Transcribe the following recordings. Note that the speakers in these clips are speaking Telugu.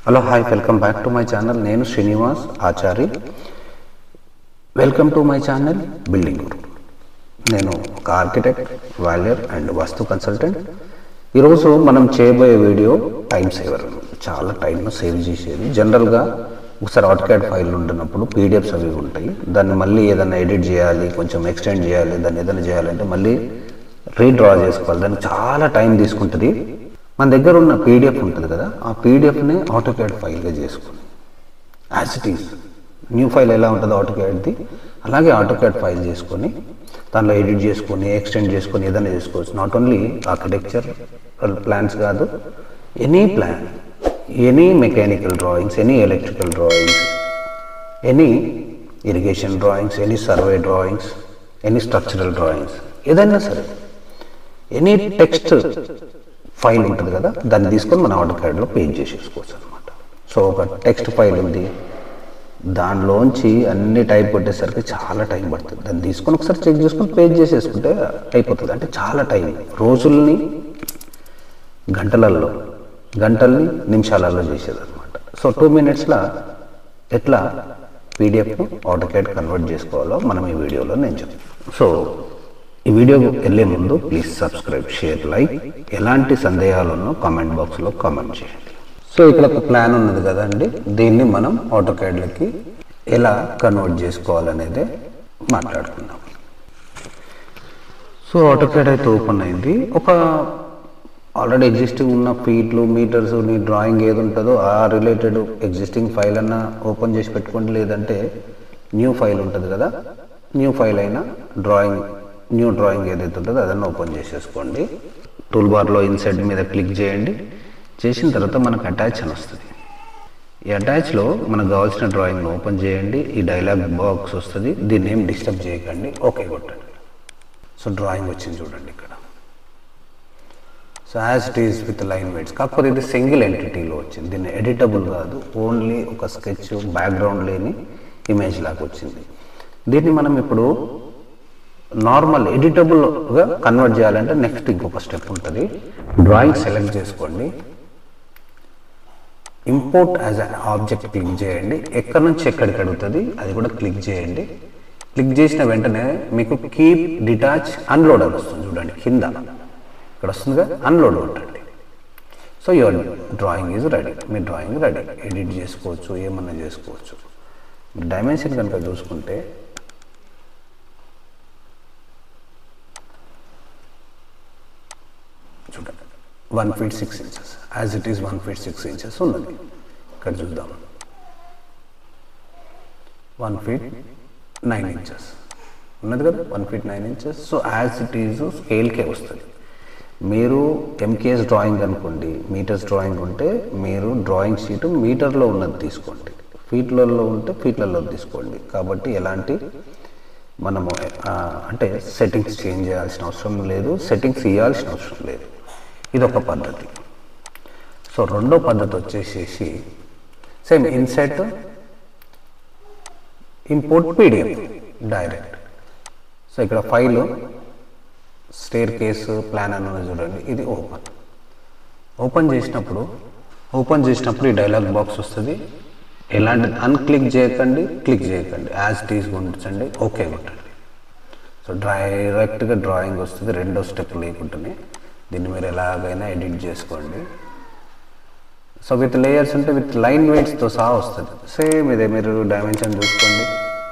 Hello, hi, welcome back to my channel. Nenu Srinivas Achari. Welcome to my channel Building Guru. నేను ఒక architect, valuer and vastu consultant. ఈరోజు మనం చేయబోయే వీడియో టైం సేవర్. చాలా టైంను సేవ్ చేసేది. జనరల్గా ఒకసారి ఆటోకాడ్ ఫైల్ ఉంటున్నప్పుడు పీడిఎఫ్స్ అవి ఉంటాయి. దాన్ని మళ్ళీ ఏదైనా ఎడిట్ చేయాలి, కొంచెం ఎక్స్టెండ్ చేయాలి, దాన్ని ఏదైనా చేయాలంటే మళ్ళీ రీడ్రా చేసుకోవాలి. దానికి చాలా టైం తీసుకుంటుంది. మన దగ్గర ఉన్న పీడిఎఫ్ ఉంటుంది కదా, ఆ పీడిఎఫ్ని ఆటోకాడ్ ఫైల్గా చేసుకుని as it is new file ఎలా ఉంటుందో ఆటోకాడ్ది అలాగే ఆటోకాడ్ ఫైల్ చేసుకొని దానిలో ఎడిట్ చేసుకొని ఎక్స్టెండ్ చేసుకొని ఏదైనా చేసుకోవచ్చు. నాట్ ఓన్లీ ఆర్కిటెక్చర్ ప్లాన్స్ కాదు, any plan, any mechanical drawings, any electrical drawings, any irrigation drawings, any survey drawings, any structural drawings, ఏదైనా సరే ఎనీ టెక్స్ట్ ఫైల్ ఉంటుంది కదా, దాన్ని తీసుకొని మన ఆటోకాడ్లో పేజ్ చేసేసుకోవచ్చు అనమాట. సో ఒక టెక్స్ట్ ఫైల్ ఉంది, దానిలోంచి అన్ని టైప్ కొట్టేసరికి చాలా టైం పడుతుంది. దాన్ని తీసుకొని ఒకసారి చెక్ చేసుకొని పేజ్ చేసేసుకుంటే అయిపోతుంది. అంటే చాలా టైం, రోజుల్ని గంటల్ని నిమిషాలలో చేసేది అనమాట. సో 2 minutesలో ఎట్లా పీడిఎఫ్ను ఆటోకాడ్ కన్వర్ట్ చేసుకోవాలో మనం ఈ వీడియోలో నేను చెప్తాను. సో ఈ వీడియోకి వెళ్ళే ముందు ప్లీజ్ సబ్స్క్రైబ్, షేర్, లైక్. ఎలాంటి సందేహాలను కామెంట్ బాక్స్లో కామెంట్ చేయండి. సో ఇక్కడ ఒక ప్లాన్ ఉన్నది కదండి, దీన్ని మనం ఆటోకాడ్లకి ఎలా కన్వర్ట్ చేసుకోవాలనేదే మాట్లాడుకుందాం. సో ఆటోకాడ్ అయితే ఓపెన్ అయింది. ఒక ఆల్రెడీ ఎగ్జిస్టింగ్ ఉన్న ఫీట్లు, మీటర్స్, నీ డ్రాయింగ్ ఏది ఉంటుందో ఆ రిలేటెడ్ ఎగ్జిస్టింగ్ ఫైల్ అన్నా ఓపెన్ చేసి పెట్టుకోండి. లేదంటే న్యూ ఫైల్ ఉంటుంది కదా, న్యూ ఫైల్ అయినా న్యూ డ్రాయింగ్ ఏదైతే ఉంటుందో అదన్నీ ఓపెన్ చేసేసుకోండి. టూల్ బార్లో ఇన్సైడ్ మీద క్లిక్ చేయండి. చేసిన తర్వాత మనకు అటాచ్ అని వస్తుంది. ఈ అటాచ్లో మనకు కావాల్సిన డ్రాయింగ్ను ఓపెన్ చేయండి. ఈ డైలాగ్ బాక్స్ వస్తుంది, దీన్ని ఏం డిస్టర్బ్ చేయకండి, ఓకే కొట్టండి. సో డ్రాయింగ్ వచ్చింది చూడండి ఇక్కడ. So as it is with line weights. కాకపోతే ఇది సింగిల్ ఎంటిటీలో వచ్చింది, దీన్ని ఎడిటబుల్ కాదు, ఓన్లీ ఒక స్కెచ్, బ్యాక్గ్రౌండ్ లేని ఇమేజ్ లాగా వచ్చింది. దీన్ని మనం ఇప్పుడు నార్మల్ ఎడిటబుల్గా కన్వర్ట్ చేయాలంటే నెక్స్ట్ ఇంకొక స్టెప్ ఉంటుంది. డ్రాయింగ్ సెలెక్ట్ చేసుకోండి, import as an object click చేయండి. ఎక్కడి నుంచి ఎక్కడికి అడుగుతుంది అది కూడా క్లిక్ చేయండి. క్లిక్ చేసిన వెంటనే మీకు కీప్, డిటాచ్, అన్లోడ్ అని వస్తుంది చూడండి కింద. ఇక్కడ వస్తుందిగా, అన్లోడ్ కొట్టండి. So your drawing is ready. మీ డ్రాయింగ్ రెడీ, ఎడిట్ చేసుకోవచ్చు, ఏమన్నా చేసుకోవచ్చు. డైమెన్షన్ కనుక చూసుకుంటే చూడండి 1 feet 6 inches, as it is 1 feet 6 inches ఉన్నది. ఇక్కడ చూద్దాం 1 feet 9 inches ఉన్నది కదా, 1 feet 9 inches. So as it is స్కేల్కే వస్తుంది. మీరు ఎంకేఎస్ డ్రాయింగ్ అనుకోండి, మీటర్స్ డ్రాయింగ్ ఉంటే మీరు డ్రాయింగ్ షీట్ మీటర్లో ఉన్నది తీసుకోండి, ఫీట్లలో ఉంటే ఫీట్లలో తీసుకోండి. కాబట్టి ఎలాంటి మనము అంటే సెట్టింగ్స్ చేంజ్ చేయాల్సిన అవసరం లేదు, సెట్టింగ్స్ ఇవ్వాల్సిన అవసరం లేదు. ఇదొక పద్ధతి. సో రెండో పద్ధతి వచ్చేసేసి same insert, import PDF direct. So ఇక్కడ ఫైల్ స్టేర్ కేసు ప్లాన్ అన్నది చూడండి, ఇది ఓపెన్ చేసినప్పుడు ఈ డైలాగ్ బాక్స్ వస్తుంది. ఎలాంటి అన్క్లిక్ చేయకండి, క్లిక్ చేయకండి, యాజ్ ఇట్ ఈస్ ఉంచండి, ఓకే కొట్టండి. సో డైరెక్ట్గా డ్రాయింగ్ వస్తుంది, రెండో స్టెప్ లేకుండానే. దీన్ని మీరు ఎలాగైనా ఎడిట్ చేసుకోండి. సో విత్ లేయర్స్ ఉంటే విత్ లైన్ వెయిట్స్తో సహా వస్తుంది. సేమ్ ఇదే మీరు డైమెన్షన్ చూసుకోండి.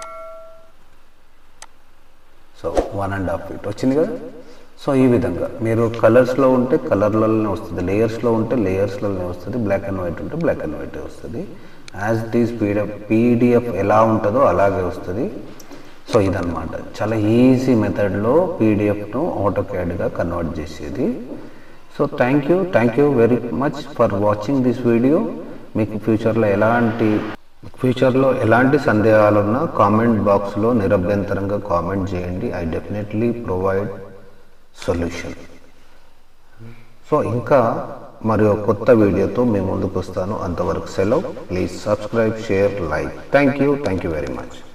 సో 1.5 feet వచ్చింది కదా. సో ఈ విధంగా మీరు కలర్స్లో ఉంటే కలర్లలోనే వస్తుంది, లేయర్స్లో ఉంటే లేయర్స్లోనే వస్తుంది, బ్లాక్ అండ్ వైట్ ఉంటే బ్లాక్ అండ్ వైట్ వస్తుంది. యాజ్ ఇట్ ఈస్ పీడిఎఫ్ ఎలా ఉంటుందో అలాగే వస్తుంది. సో ఇదన్నమాట చాలా ఈజీ మెథడ్లో పీడిఎఫ్ను ఆటోకాడ్గా కన్వర్ట్ చేసేది. So thank you very much for watching this video. మీకు ఫ్యూచర్లో ఎలాంటి సందేహాలున్నా కామెంట్ బాక్స్లో నిరభ్యంతరంగా కామెంట్ చేయండి. I definitely provide solution. So ఇంకా మరియు కొత్త వీడియోతో మేము ముందుకు వస్తాను. అంతవరకు సెలవు. Please subscribe, share, like. Thank you very much.